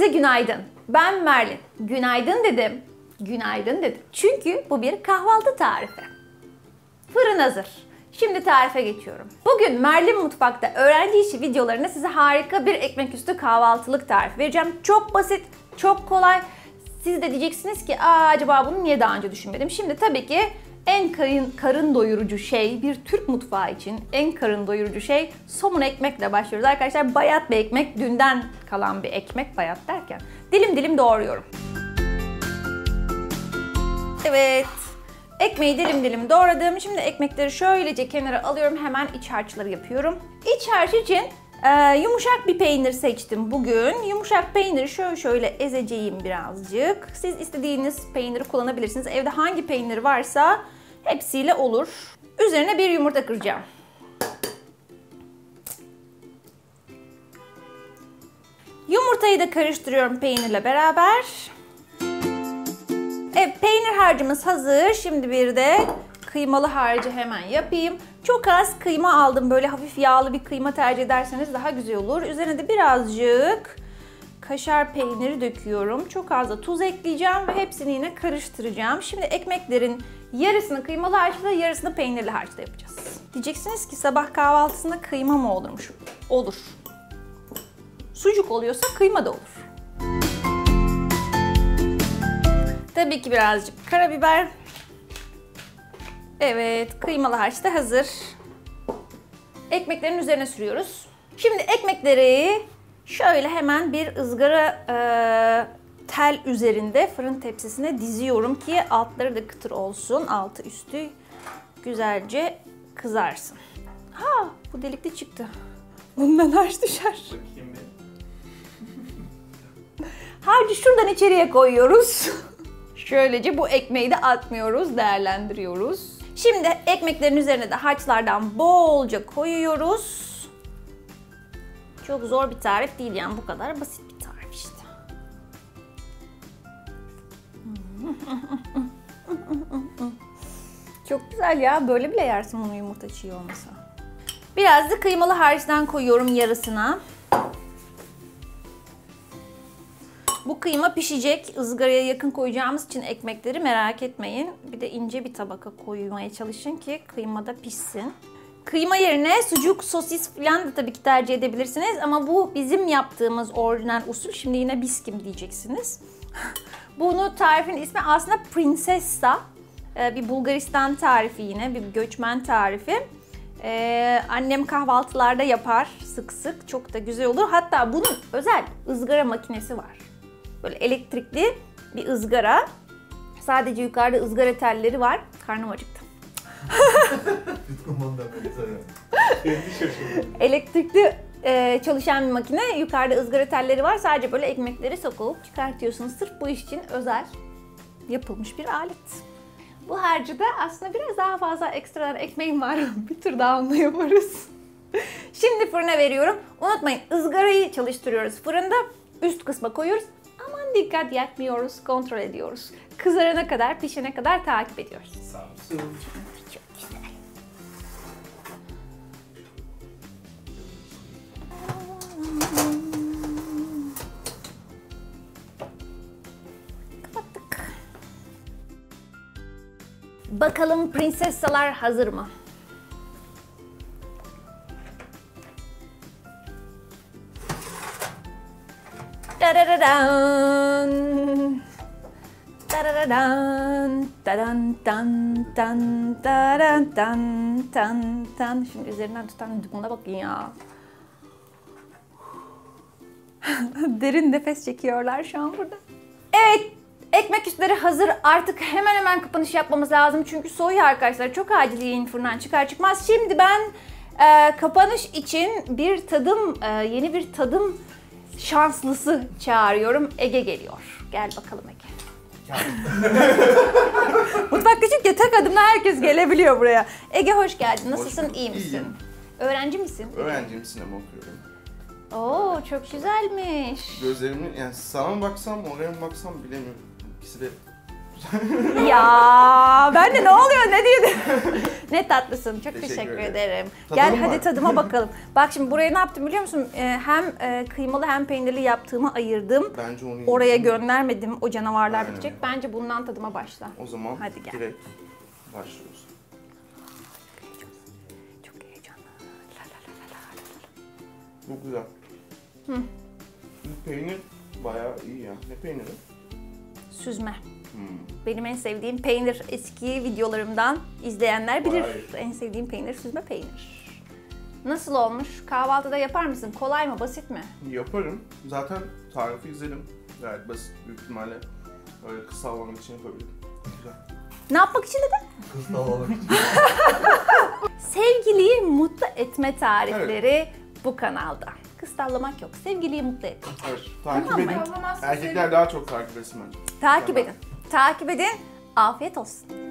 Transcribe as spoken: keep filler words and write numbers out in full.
Herkese günaydın. Ben Merlin. Günaydın dedim. Günaydın dedim. Çünkü bu bir kahvaltı tarifi. Fırın hazır. Şimdi tarife geçiyorum. Bugün Merlin Mutfak'ta öğrenci işi videolarında size harika bir ekmek üstü kahvaltılık tarifi vereceğim. Çok basit, çok kolay. Siz de diyeceksiniz ki Aa, acaba bunu niye daha önce düşünmedim? Şimdi tabii ki en karın, karın doyurucu şey, bir Türk mutfağı için en karın doyurucu şey somun ekmekle başlıyoruz. Arkadaşlar bayat bir ekmek, dünden kalan bir ekmek, bayat derken dilim dilim doğruyorum. Evet, ekmeği dilim dilim doğradım. Şimdi ekmekleri şöylece kenara alıyorum, hemen iç harçları yapıyorum. İç harç için e, yumuşak bir peynir seçtim bugün. Yumuşak peyniri şöyle şöyle ezeceğim birazcık. Siz istediğiniz peyniri kullanabilirsiniz. Evde hangi peynir varsa hepsiyle olur. Üzerine bir yumurta kıracağım. Yumurtayı da karıştırıyorum peynirle beraber. Evet, peynir harcımız hazır. Şimdi bir de kıymalı harcı hemen yapayım. Çok az kıyma aldım. Böyle hafif yağlı bir kıyma tercih ederseniz daha güzel olur. Üzerine de birazcık kaşar peyniri döküyorum. Çok az da tuz ekleyeceğim ve hepsini yine karıştıracağım. Şimdi ekmeklerin yarısını kıymalı harçla, yarısını peynirli harçla yapacağız. Diyeceksiniz ki sabah kahvaltısında kıyma mı olurmuş? Olur. Sucuk oluyorsa kıyma da olur. Tabii ki birazcık karabiber. Evet, kıymalı harç da hazır. Ekmeklerin üzerine sürüyoruz. Şimdi ekmekleri şöyle hemen bir ızgara e, tel üzerinde fırın tepsisine diziyorum ki altları da kıtır olsun. Altı üstü güzelce kızarsın. Ha, bu delikli çıktı. Bundan harç düşer. Harcı şuradan içeriye koyuyoruz. Şöylece bu ekmeği de atmıyoruz, değerlendiriyoruz. Şimdi ekmeklerin üzerine de harçlardan bolca koyuyoruz. Çok zor bir tarif değil yani, bu kadar basit bir tarif işte. Çok güzel ya, böyle bile yersin bunu yumurta çiğ olmasa. Biraz da kıymalı harçtan koyuyorum yarısına. Bu kıyma pişecek. Izgaraya yakın koyacağımız için ekmekleri merak etmeyin. Bir de ince bir tabaka koymaya çalışın ki kıymada pişsin. Kıyma yerine sucuk, sosis falan da tabii ki tercih edebilirsiniz. Ama bu bizim yaptığımız orijinal usul. Şimdi yine biskim diyeceksiniz. Bunu tarifin ismi aslında Prinsessa. Bir Bulgaristan tarifi yine. Bir göçmen tarifi. Ee, annem kahvaltılarda yapar sık sık. Çok da güzel olur. Hatta bunun özel ızgara makinesi var. Böyle elektrikli bir ızgara. Sadece yukarıda ızgara telleri var. Karnım acıktı. Elektrikli e, çalışan bir makine. Yukarıda ızgara telleri var. Sadece böyle ekmekleri sokup çıkartıyorsunuz. Sırf bu iş için özel yapılmış bir alet. Bu harcı da aslında biraz daha fazla ekstradan ekmeğim var. Bir tur daha onunla yaparız. Şimdi fırına veriyorum. Unutmayın, ızgarayı çalıştırıyoruz fırında. Üst kısma koyuyoruz. Aman dikkat, yakmıyoruz, kontrol ediyoruz. Kızarana kadar, pişene kadar takip ediyoruz. Samsun. Çok güzel. Kapattık. Bakalım prinsessalar hazır mı? Tarararan, tarararan, taran tan tan taran tan tan tan. Şimdi üzerinden tutan buna bakın ya. Derin nefes çekiyorlar şu an burada. Evet, ekmek üstleri hazır. Artık hemen hemen kapanış yapmamız lazım çünkü soğuyor arkadaşlar. Çok acil yiyin, fırından çıkar çıkmaz. Şimdi ben e, kapanış için bir tadım, e, yeni bir tadım şanslısı çağırıyorum. Ege geliyor. Gel bakalım Ege. Mutfak küçük ya, tek adımla herkes gelebiliyor buraya. Ege hoş geldin. Nasılsın? Hoş İyi misin? İyiyim. Öğrenci misin? Öğrenciyim, sinema okuyorum. Oo, çok güzelmiş. Gözlerimin, yani sana mı baksam, oraya mı baksam bilemiyorum. İkisi de Ya ben de ne oluyor ne diye. Ne tatlısın. Çok teşekkür, Teşekkür ederim. ederim. Gel Tadalım hadi mı? tadıma bakalım. Bak şimdi buraya ne yaptım biliyor musun? Ee, hem e, kıymalı hem peynirli yaptığımı ayırdım. Bence onu Oraya yiyeyim. göndermedim. O canavarlar Aynen. bitecek. Bence bundan tadıma başla. O zaman Hadi gel. direkt başlıyoruz. Çok heyecanlı. La la la la la la. Bu güzel. Hı. Bu peynir bayağı iyi ya. Ne peyniri? Süzme. Hmm. Benim en sevdiğim peynir. Eski videolarımdan izleyenler bilir. Vay. En sevdiğim peynir süzme peynir. Nasıl olmuş? Kahvaltıda yapar mısın? Kolay mı? Basit mi? Yaparım. Zaten tarifi izledim. Gayet basit. Büyük ihtimalle öyle kısa avlamak için yapabilirim. Güzel. Ne yapmak için dedin? Kız tavlamak için. Sevgiliyi mutlu etme tarifleri bu kanalda. Kız tavlamak yok. Sevgiliyi mutlu et. Evet. Takip Tamam mı? edin. Tavlamazsın Erkekler daha çok takip etsin bence. Takip Tamam. edin. Takip edin. Afiyet olsun.